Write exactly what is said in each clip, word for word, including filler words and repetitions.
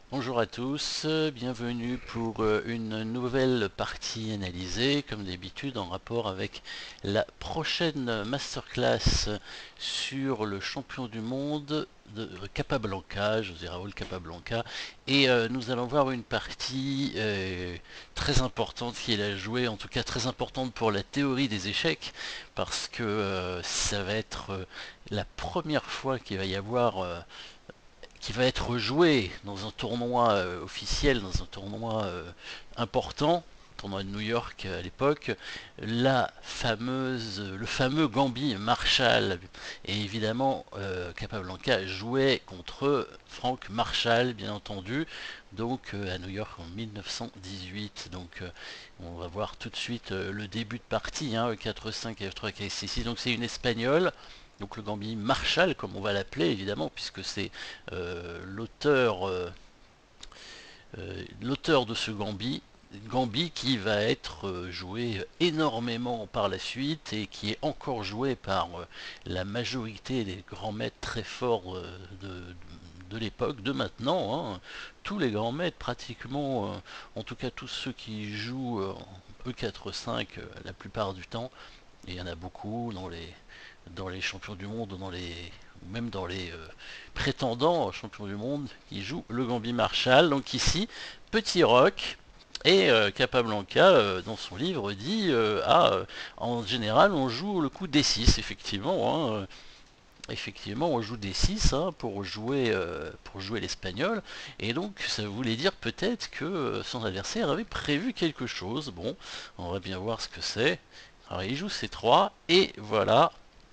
Bonjour à tous, euh, bienvenue pour euh, une nouvelle partie analysée, comme d'habitude en rapport avec la prochaine masterclass sur le champion du monde de Capablanca, José Raúl Capablanca, et euh, nous allons voir une partie euh, très importante qu'il a jouée, en tout cas très importante pour la théorie des échecs, parce que euh, ça va être euh, la première fois qu'il va y avoir euh, qui va être joué dans un tournoi euh, officiel, dans un tournoi euh, important, tournoi de New York à l'époque, la fameuse, le fameux Gambit Marshall. Et évidemment, euh, Capablanca jouait contre Frank Marshall, bien entendu, donc euh, à New York en mille neuf cent dix-huit. Donc euh, on va voir tout de suite euh, le début de partie, hein, E quatre cinq, F trois, K six. Donc c'est une espagnole. Donc le Gambit Marshall, comme on va l'appeler évidemment, puisque c'est euh, l'auteur euh, euh, l'auteur de ce Gambit, Gambit qui va être euh, joué énormément par la suite et qui est encore joué par euh, la majorité des grands maîtres très forts euh, de, de l'époque, de maintenant. Hein. Tous les grands maîtres, pratiquement, euh, en tout cas tous ceux qui jouent euh, E quatre cinq euh, la plupart du temps, et il y en a beaucoup dans les, dans les champions du monde, dans les, même dans les euh, prétendants champions du monde, qui jouent le Gambit Marshall. Donc ici, petit roc. Et euh, Capablanca, euh, dans son livre, dit euh, ah, euh, en général, on joue le coup D six, effectivement. Hein, euh, effectivement, on joue D six hein, pour jouer, euh, pour jouer l'espagnol. Et donc, ça voulait dire peut-être que euh, son adversaire avait prévu quelque chose. Bon, on va bien voir ce que c'est. Alors, il joue C trois, et voilà,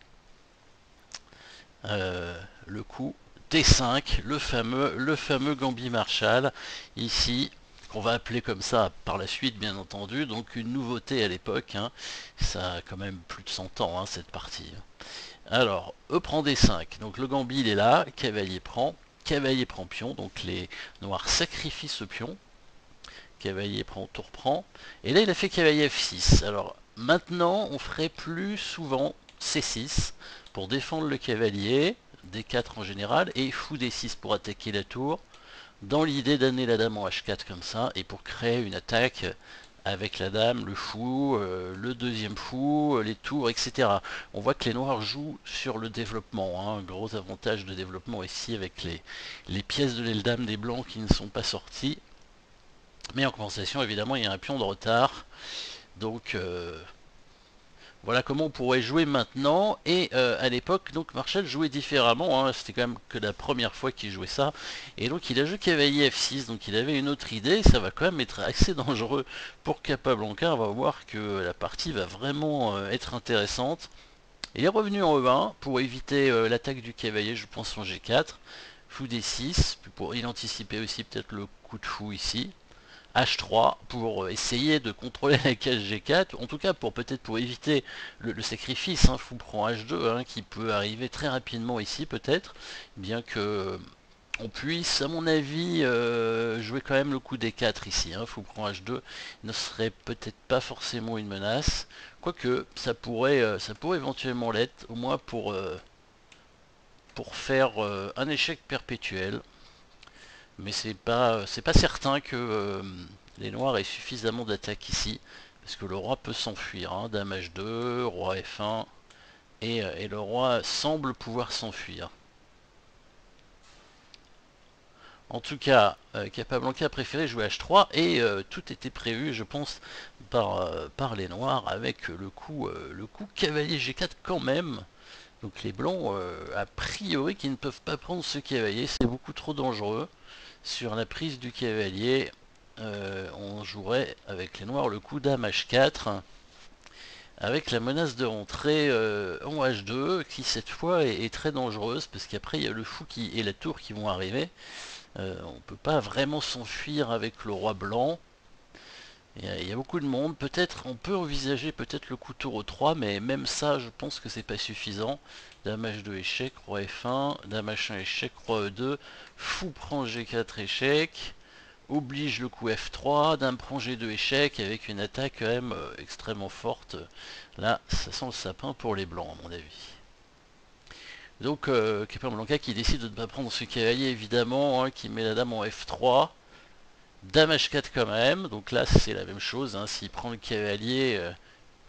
euh, le coup D cinq, le fameux, le fameux Gambit Marshall, ici, qu'on va appeler comme ça par la suite, bien entendu, donc une nouveauté à l'époque, hein. Ça a quand même plus de cent ans, hein, cette partie. Alors, E prend D cinq, donc le Gambit il est là, cavalier prend, cavalier prend pion, donc les noirs sacrifient ce pion, cavalier prend, tour prend, et là il a fait cavalier F six. Alors, maintenant, on ferait plus souvent C six pour défendre le cavalier, D quatre en général, et fou D six pour attaquer la tour, dans l'idée d'amener la dame en H quatre comme ça, et pour créer une attaque avec la dame, le fou, euh, le deuxième fou, les tours, et cetera. On voit que les noirs jouent sur le développement, hein, un gros avantage de développement ici avec les, les pièces de l'aile dame des blancs qui ne sont pas sorties. Mais en compensation, évidemment, il y a un pion de retard. Donc, euh, voilà comment on pourrait jouer maintenant. Et euh, à l'époque, donc Marshall jouait différemment. Hein. C'était quand même que la première fois qu'il jouait ça. Et donc il a joué cavalier F six. Donc il avait une autre idée. Ça va quand même être assez dangereux pour Capablanca. On va voir que la partie va vraiment euh, être intéressante. Il est revenu en E un pour éviter euh, l'attaque du cavalier, je pense, en G quatre. Fou D six. Pour, il anticipait aussi peut-être le coup de fou ici. H trois pour essayer de contrôler la case G quatre, en tout cas pour peut-être pour éviter le, le sacrifice, hein, fou prend H deux, hein, qui peut arriver très rapidement ici peut-être, bien que on puisse à mon avis euh, jouer quand même le coup D quatre ici, hein, fou prend H deux ne serait peut-être pas forcément une menace, quoique ça pourrait, euh, ça pourrait éventuellement l'être, au moins pour, euh, pour faire euh, un échec perpétuel. Mais c'est pas c'est pas certain que euh, les noirs aient suffisamment d'attaque ici, parce que le roi peut s'enfuir, hein. Dame H deux, roi F un, et, euh, et le roi semble pouvoir s'enfuir. En tout cas, euh, Capablanca a préféré jouer H trois, et euh, tout était prévu, je pense, par, euh, par les noirs, avec le coup, euh, le coup cavalier G quatre quand même. Donc les blancs, euh, a priori, qui ne peuvent pas prendre ce cavalier, c'est beaucoup trop dangereux. Sur la prise du cavalier, euh, on jouerait avec les noirs le coup dame H quatre, avec la menace de rentrer euh, en H deux, qui cette fois est, est très dangereuse, parce qu'après il y a le fou qui, et la tour qui vont arriver. Euh, on ne peut pas vraiment s'enfuir avec le roi blanc. Il y, a, il y a beaucoup de monde. Peut-être, on peut envisager peut-être le coup tour au trois, mais même ça, je pense que c'est pas suffisant. Dame H deux échec, roi F un, dame H un échec, roi E deux, fou prend G quatre échec, oblige le coup F trois, dame prend G deux échec, avec une attaque quand même euh, extrêmement forte. Là, ça sent le sapin pour les blancs, à mon avis. Donc euh, Capablanca qui décide de ne pas prendre ce cavalier évidemment, hein, qui met la dame en F trois. Dame H quatre quand même, donc là c'est la même chose, hein. S'il prend le cavalier, euh,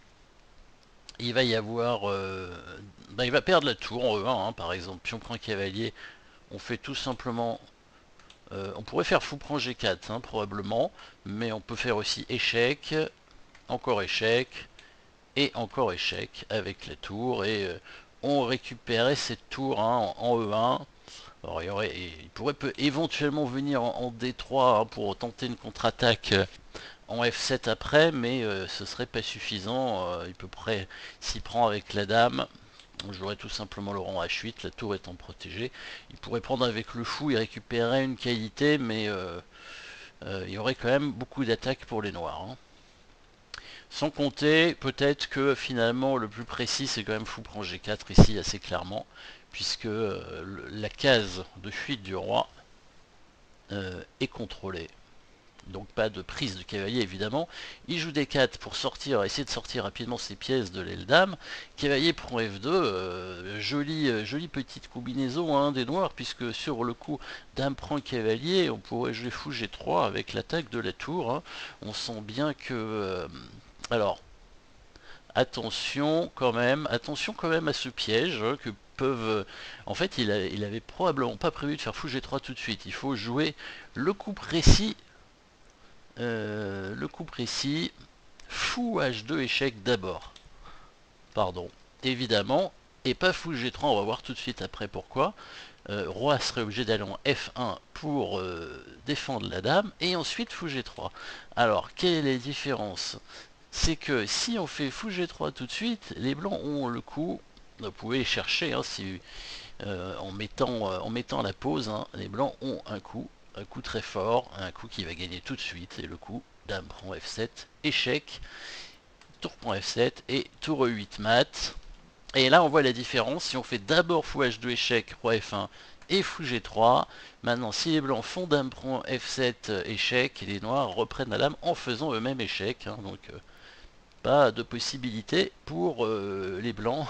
il va y avoir... Euh, bah, il va perdre la tour en E un, hein, par exemple. Pion prend cavalier, on fait tout simplement... Euh, on pourrait faire fou prend G quatre, hein, probablement, mais on peut faire aussi échec, encore échec, et encore échec avec la tour, et euh, on récupérait cette tour, hein, en, en E un. Alors, il, y aurait, il pourrait peut éventuellement venir en, en D trois, hein, pour tenter une contre-attaque euh, en F sept après, mais euh, ce serait pas suffisant. Euh, il peut près, s'il prend avec la dame, on jouerait tout simplement le rang H huit, la tour étant protégée. Il pourrait prendre avec le fou et récupérer une qualité, mais euh, euh, il y aurait quand même beaucoup d'attaques pour les noirs, hein. Sans compter, peut-être que finalement le plus précis c'est quand même fou prend G quatre ici assez clairement, puisque euh, la case de fuite du roi euh, est contrôlée. Donc pas de prise de cavalier évidemment. Il joue D quatre pour sortir, essayer de sortir rapidement ses pièces de l'aile dame. Cavalier prend F deux, euh, jolie, euh, jolie petite combinaison, hein, des noirs, puisque sur le coup dame prend cavalier, on pourrait jouer fou G trois avec l'attaque de la tour, hein. On sent bien que... Euh, alors, attention quand même, attention quand même à ce piège, hein, que peuvent... En fait, il, a, il avait probablement pas prévu de faire fou G trois tout de suite. Il faut jouer le coup précis, euh, le coup précis, fou H deux échec d'abord. Pardon, évidemment, et pas fou G trois, on va voir tout de suite après pourquoi. Euh, roi serait obligé d'aller en F un pour euh, défendre la dame, et ensuite fou G trois. Alors, quelle est la différence? C'est que si on fait fou G trois tout de suite, les blancs ont le coup, vous pouvez chercher, hein, si, euh, en, mettant, euh, en mettant la pause, hein, les blancs ont un coup, un coup très fort, un coup qui va gagner tout de suite, et le coup, dame prend F sept, échec, tour prend F sept, et tour E huit mat. Et là on voit la différence, si on fait d'abord fou H deux échec, roi F un, et fou G trois, maintenant si les blancs font dame prend F sept échec, les noirs reprennent la dame en faisant eux-mêmes échec, hein, donc... Euh, pas de possibilité pour euh, les blancs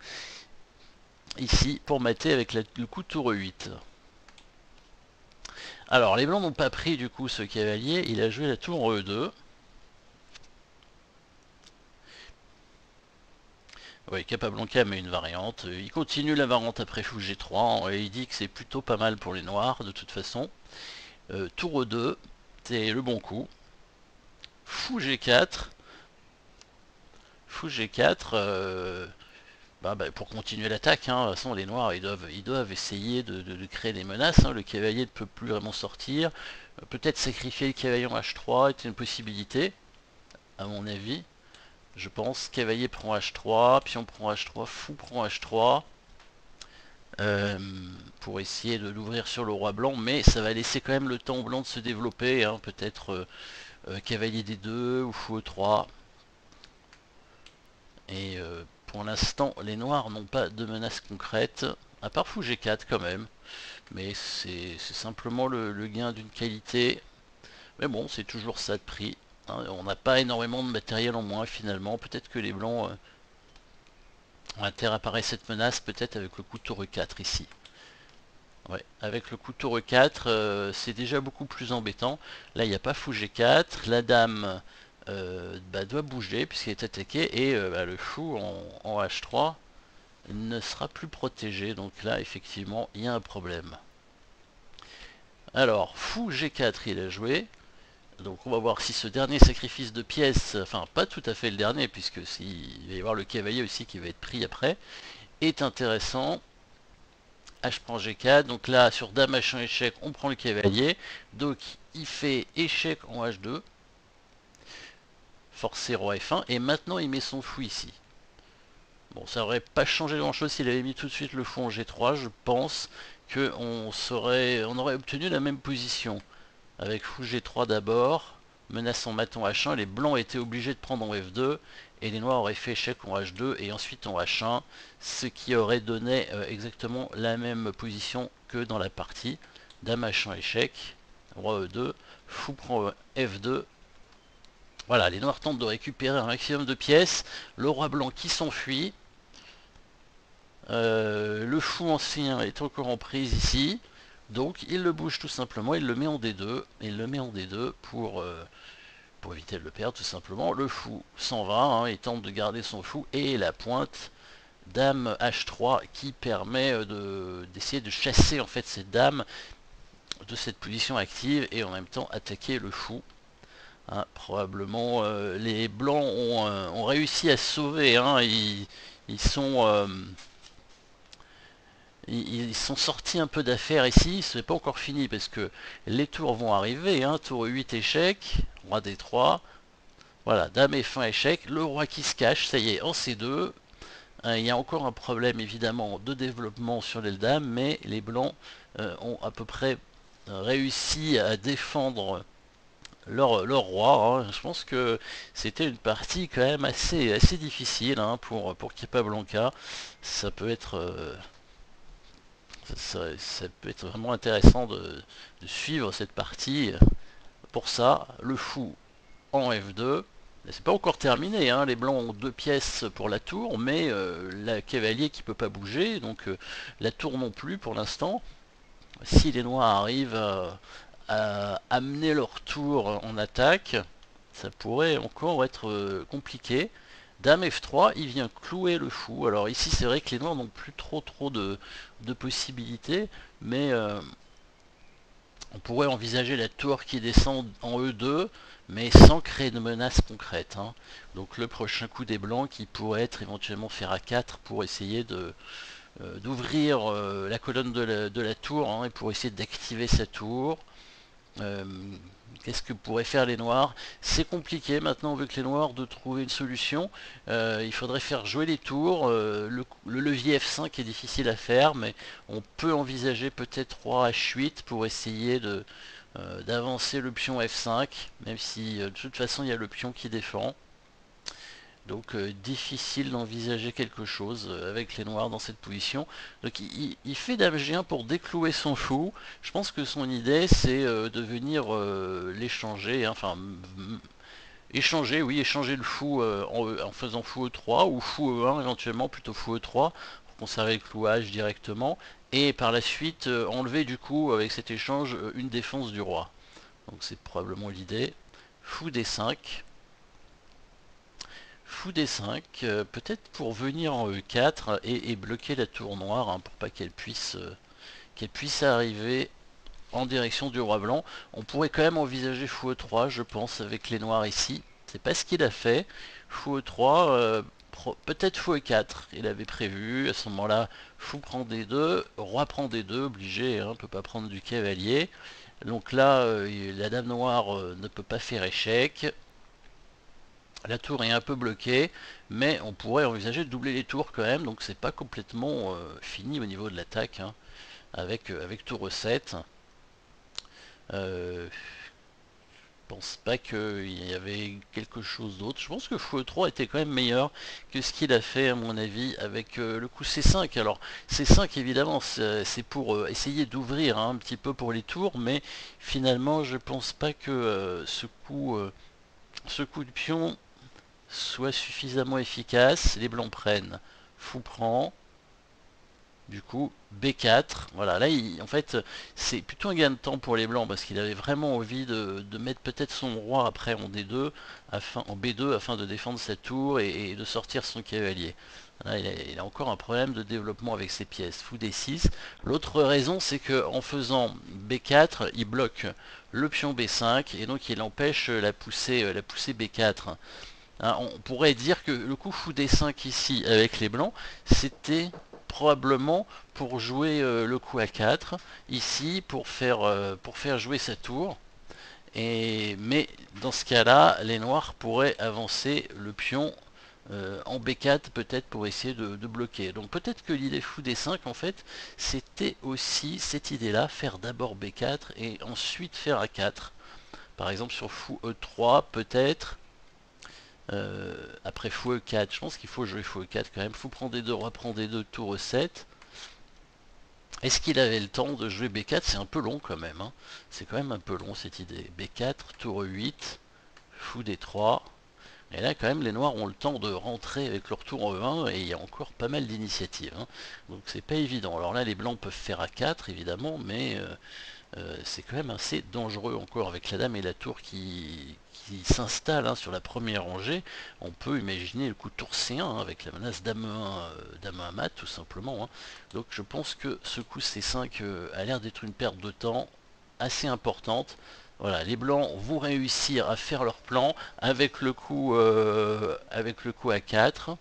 ici pour mater avec la, le coup tour E huit. Alors les blancs n'ont pas pris du coup ce cavalier, il a joué la tour E deux. Oui, Capablanca met une variante, il continue la variante après fou G trois, et il dit que c'est plutôt pas mal pour les noirs de toute façon. Euh, tour E deux, c'est le bon coup. Fou G quatre, fou G quatre, euh, Bah, bah, pour continuer l'attaque, hein. De toute façon les noirs ils doivent, ils doivent essayer de, de, de créer des menaces, hein. Le cavalier ne peut plus vraiment sortir. Euh, Peut-être sacrifier le cavalier en H trois était une possibilité, à mon avis. Je pense cavalier prend H trois, pion prend H trois, fou prend H trois. Euh, pour essayer de l'ouvrir sur le roi blanc, mais ça va laisser quand même le temps au blanc de se développer, hein. Peut-être euh, euh, cavalier D deux ou fou E trois. Et euh, pour l'instant, les noirs n'ont pas de menace concrète, à part fou G quatre quand même. Mais c'est simplement le, le gain d'une qualité. Mais bon, c'est toujours ça de prix, hein. On n'a pas énormément de matériel en moins finalement. Peut-être que les blancs euh, ont intérêt à parer cette menace, peut-être avec le coup tour E quatre ici. Ouais, avec le coup tour E quatre, euh, c'est déjà beaucoup plus embêtant. Là, il n'y a pas fou G quatre. La dame euh, bah, doit bouger puisqu'elle est attaquée. Et euh, bah, le fou en, en H trois ne sera plus protégé. Donc là, effectivement, il y a un problème. Alors, fou G quatre, il a joué. Donc on va voir si ce dernier sacrifice de pièces, enfin pas tout à fait le dernier, puisque s'il va y avoir le cavalier aussi qui va être pris après, est intéressant. H prend G quatre, donc là sur dame H un échec, on prend le cavalier. Donc il fait échec en H deux. Forcé roi F un, et maintenant il met son fou ici. Bon, ça aurait pas changé grand chose s'il avait mis tout de suite le fou en G trois, je pense qu'on serait, on aurait obtenu la même position. Avec fou G trois d'abord, menaçant mat en H un, les blancs étaient obligés de prendre en F deux, et les noirs auraient fait échec en H deux, et ensuite en H un, ce qui aurait donné euh, exactement la même position que dans la partie. Dame H un échec, roi E deux, fou prend F deux. Voilà, les noirs tentent de récupérer un maximum de pièces, le roi blanc qui s'enfuit. Euh, le fou ancien est encore en prise ici. Donc il le bouge tout simplement, il le met en D deux. Et il le met en D deux pour, euh, pour éviter de le perdre tout simplement. Le fou s'en va, hein, il tente de garder son fou. Et la pointe dame H trois qui permet de d'essayer de chasser en fait cette dame de cette position active et en même temps attaquer le fou. Hein, probablement euh, les blancs ont, euh, ont réussi à se sauver, hein, ils, ils sont euh, ils, ils sont sortis un peu d'affaires ici. C'est pas encore fini parce que les tours vont arriver, hein, tour huit échec, roi D trois, voilà, dame F un échec, le roi qui se cache, ça y est, en C deux. Hein, il y a encore un problème évidemment de développement sur les dames, mais les blancs euh, ont à peu près euh, réussi à défendre leur, leur roi. Hein. Je pense que c'était une partie quand même assez, assez difficile, hein, pour, pour Capablanca. Ça peut être euh, ça, ça peut être vraiment intéressant de, de suivre cette partie. Pour ça, le fou en F deux. C'est pas encore terminé, hein. Les blancs ont deux pièces pour la tour, mais euh, la cavalier qui peut pas bouger, donc euh, la tour non plus pour l'instant. Si les noirs arrivent à, à amener leur tour en attaque, ça pourrait encore être euh, compliqué. Dame F trois, il vient clouer le fou. Alors ici c'est vrai que les noirs n'ont plus trop trop de, de possibilités, mais euh, on pourrait envisager la tour qui descend en E deux, mais sans créer de menace concrète. Hein. Donc le prochain coup des blancs qui pourrait être éventuellement faire A quatre pour essayer de euh, d'ouvrir euh, la colonne de la, de la tour, hein, et pour essayer d'activer sa tour. Euh, Qu'est-ce que pourraient faire les noirs? C'est compliqué maintenant avec les noirs de trouver une solution. Euh, il faudrait faire jouer les tours. Euh, le, le levier F cinq est difficile à faire, mais on peut envisager peut-être roi H huit pour essayer de euh, d'avancer le pion F cinq, même si euh, de toute façon il y a le pion qui défend. Donc euh, difficile d'envisager quelque chose euh, avec les noirs dans cette position. Donc il, il fait dame G un pour déclouer son fou. Je pense que son idée c'est euh, de venir euh, l'échanger, hein, enfin échanger, oui, échanger le fou euh, en, en faisant fou E trois ou fou E un éventuellement, plutôt fou E trois pour conserver le clouage directement. Et par la suite euh, enlever du coup avec cet échange euh, une défense du roi. Donc c'est probablement l'idée. Fou D cinq. Fou D cinq, euh, peut-être pour venir en E quatre et, et bloquer la tour noire, hein, pour pas qu'elle puisse, euh, qu'elle puisse arriver en direction du roi blanc. On pourrait quand même envisager fou E trois, je pense, avec les noirs ici. C'est pas ce qu'il a fait. Fou E trois, euh, peut-être fou E quatre, il avait prévu. À ce moment-là, fou prend D deux, roi prend D deux, obligé, hein, peut pas prendre du cavalier. Donc là, euh, la dame noire euh, ne peut pas faire échec. La tour est un peu bloquée, mais on pourrait envisager de doubler les tours quand même, donc c'est pas complètement euh, fini au niveau de l'attaque, hein, avec, euh, avec tour sept. Euh, je pense pas qu'il y avait quelque chose d'autre. Je pense que fou E trois était quand même meilleur que ce qu'il a fait à mon avis avec euh, le coup C cinq. Alors C cinq évidemment c'est pour euh, essayer d'ouvrir, hein, un petit peu pour les tours, mais finalement je pense pas que euh, ce coup euh, ce coup de pion soit suffisamment efficace. Les blancs prennent, fou prend, du coup B quatre. Voilà, là il, en fait c'est plutôt un gain de temps pour les blancs parce qu'il avait vraiment envie de, de mettre peut-être son roi après en D deux, afin, en B deux afin de défendre sa tour et, et de sortir son cavalier. Là, il, a, il a encore un problème de développement avec ses pièces. Fou D six. L'autre raison c'est que en faisant B quatre il bloque le pion B cinq et donc il empêche la poussée, la poussée B quatre. Hein, on pourrait dire que le coup fou D cinq ici avec les blancs, c'était probablement pour jouer euh, le coup A quatre, ici pour faire, euh, pour faire jouer sa tour. Et, mais dans ce cas-là, les noirs pourraient avancer le pion euh, en B quatre peut-être pour essayer de, de bloquer. Donc peut-être que l'idée fou D cinq en fait, c'était aussi cette idée-là, faire d'abord B quatre et ensuite faire A quatre. Par exemple sur fou E trois peut-être. Euh, après fou E quatre, je pense qu'il faut jouer fou E quatre quand même. Fou prend D deux, roi prend D deux, tour E sept. Est-ce qu'il avait le temps de jouer B quatre? C'est un peu long quand même, hein. C'est quand même un peu long cette idée. B quatre, tour E huit, fou D trois. Et là, quand même, les noirs ont le temps de rentrer avec leur tour en E un et il y a encore pas mal d'initiatives, hein. Donc c'est pas évident. Alors là, les blancs peuvent faire A quatre, évidemment, mais euh, euh, c'est quand même assez dangereux encore avec la dame et la tour qui, qui s'installe, hein, sur la première rangée. On peut imaginer le coup tour C un, hein, avec la menace dame E un, euh, dame E un mat, tout simplement, hein. Donc je pense que ce coup C cinq euh, a l'air d'être une perte de temps assez importante. Voilà, les blancs vont réussir à faire leur plan avec le coup, euh, avec le coup A quatre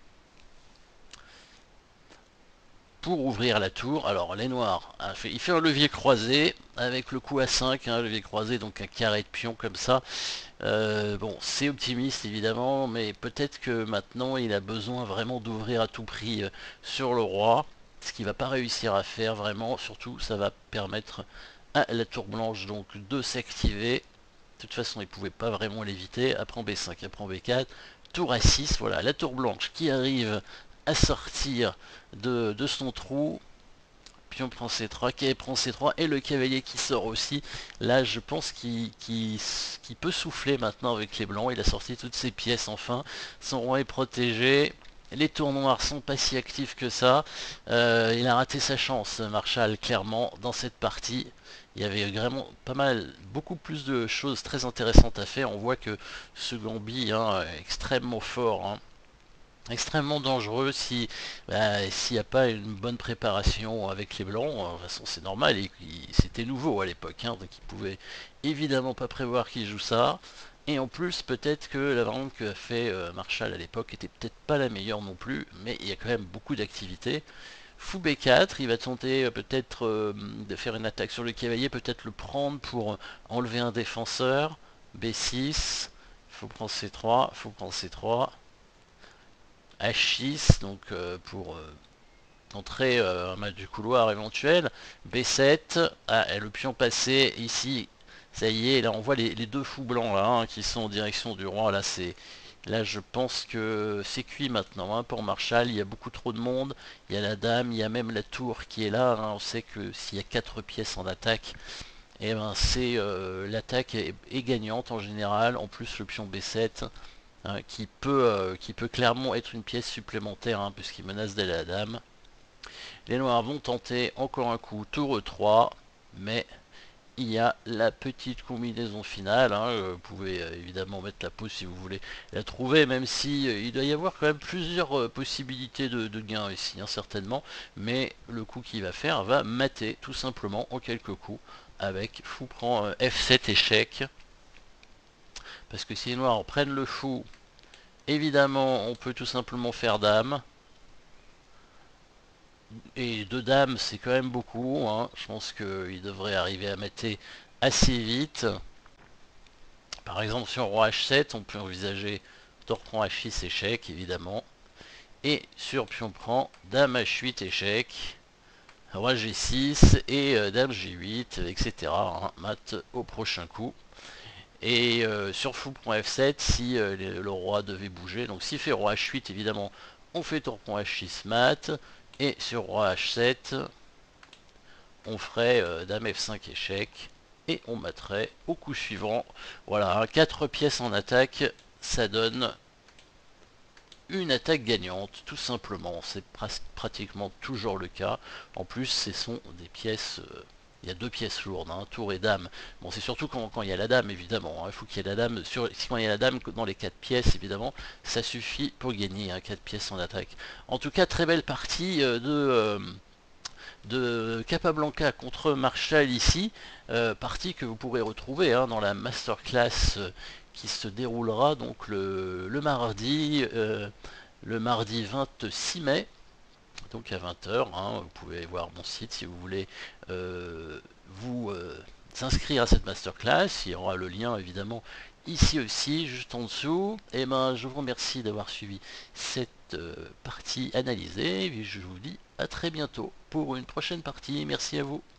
pour ouvrir la tour. Alors les noirs, hein, il fait un levier croisé avec le coup A cinq, hein, levier croisé, donc un carré de pion comme ça. Euh, bon, c'est optimiste évidemment, mais peut-être que maintenant il a besoin vraiment d'ouvrir à tout prix euh, sur le roi, ce qu'il va pas réussir à faire vraiment. Surtout, ça va permettre à la tour blanche donc de s'activer. De toute façon, il pouvait pas vraiment l'éviter. Après en B cinq, après en B quatre, tour A six, voilà, la tour blanche qui arrive à sortir de, de son trou. Pion prend C trois, cavalier prend C trois, et le cavalier qui sort aussi. Là, je pense qu'il qu'il- qu'il peut souffler maintenant avec les blancs. Il a sorti toutes ses pièces enfin. Son roi est protégé. Les tours noirs sont pas si actifs que ça. Euh, il a raté sa chance, Marshall, clairement, dans cette partie. Il y avait vraiment pas mal, beaucoup plus de choses très intéressantes à faire. On voit que ce Gambit, hein, est extrêmement fort, hein, extrêmement dangereux si bah, s'il n'y a pas une bonne préparation avec les blancs. De toute façon, c'est normal, c'était nouveau à l'époque, hein, donc ils pouvaient évidemment pas prévoir qu'ils jouent ça. Et en plus, peut-être que la variante que a fait euh, Marshall à l'époque était peut-être pas la meilleure non plus, mais il y a quand même beaucoup d'activités. Fou B quatre, il va tenter euh, peut-être euh, de faire une attaque sur le cavalier, peut-être le prendre pour enlever un défenseur. B six, faut prendre C trois, faut prendre C trois. H six, donc euh, pour euh, entrer euh, un match du couloir éventuel. B sept, ah, et le pion passé ici, ça y est, là on voit les, les deux fous blancs là, hein, qui sont en direction du roi. Là, c'est, là je pense que c'est cuit maintenant, hein, pour Marshall. Il y a beaucoup trop de monde, il y a la dame, il y a même la tour qui est là, hein. On sait que s'il y a quatre pièces en attaque, et eh ben c'est euh, l'attaque est, est gagnante en général. En plus le pion B sept, hein, qui, peut, euh, qui peut clairement être une pièce supplémentaire, hein, puisqu'il menace d'aller à la dame. Les noirs vont tenter encore un coup tour E trois, mais il y a la petite combinaison finale, hein. Vous pouvez euh, évidemment mettre la pause si vous voulez la trouver, même si euh, il doit y avoir quand même plusieurs euh, possibilités de, de gain ici, hein, certainement, mais le coup qu'il va faire va mater tout simplement en quelques coups avec fou prend euh, F sept échec, parce que si les noirs prennent le fou, évidemment, on peut tout simplement faire dame. Et deux dames, c'est quand même beaucoup, hein. Je pense qu'il devrait arriver à mater assez vite. Par exemple, sur roi H sept, on peut envisager tour prend H six échec, évidemment. Et sur pion prend, dame H huit échec, roi G six et euh, dame G huit, et cetera, hein, mat au prochain coup. Et euh, sur fou prend F sept, si euh, le, le roi devait bouger, donc s'il fait roi H huit, évidemment, on fait tour prend H six mat, et sur roi H sept, on ferait euh, dame F cinq échec, et on battrait au coup suivant. Voilà, hein, quatre pièces en attaque, ça donne une attaque gagnante, tout simplement. C'est pratiquement toujours le cas. En plus, ce sont des pièces... Euh, il y a deux pièces lourdes, hein, tour et dame. Bon, c'est surtout quand, quand il y a la dame, évidemment, hein. Il faut qu'il y ait la dame. Sur, quand il y a la dame dans les quatre pièces, évidemment, ça suffit pour gagner, hein, quatre pièces en attaque. En tout cas, très belle partie euh, de... Euh, de Capablanca contre Marshall ici, euh, partie que vous pourrez retrouver, hein, dans la masterclass euh, qui se déroulera donc le, le mardi, euh, le mardi vingt-six mai, donc à vingt heures, hein. Vous pouvez voir mon site si vous voulez euh, vous euh, inscrire à cette masterclass. Il y aura le lien évidemment ici aussi, juste en dessous. Et ben, je vous remercie d'avoir suivi cette euh, partie analysée. Et je vous dis à très bientôt pour une prochaine partie. Merci à vous.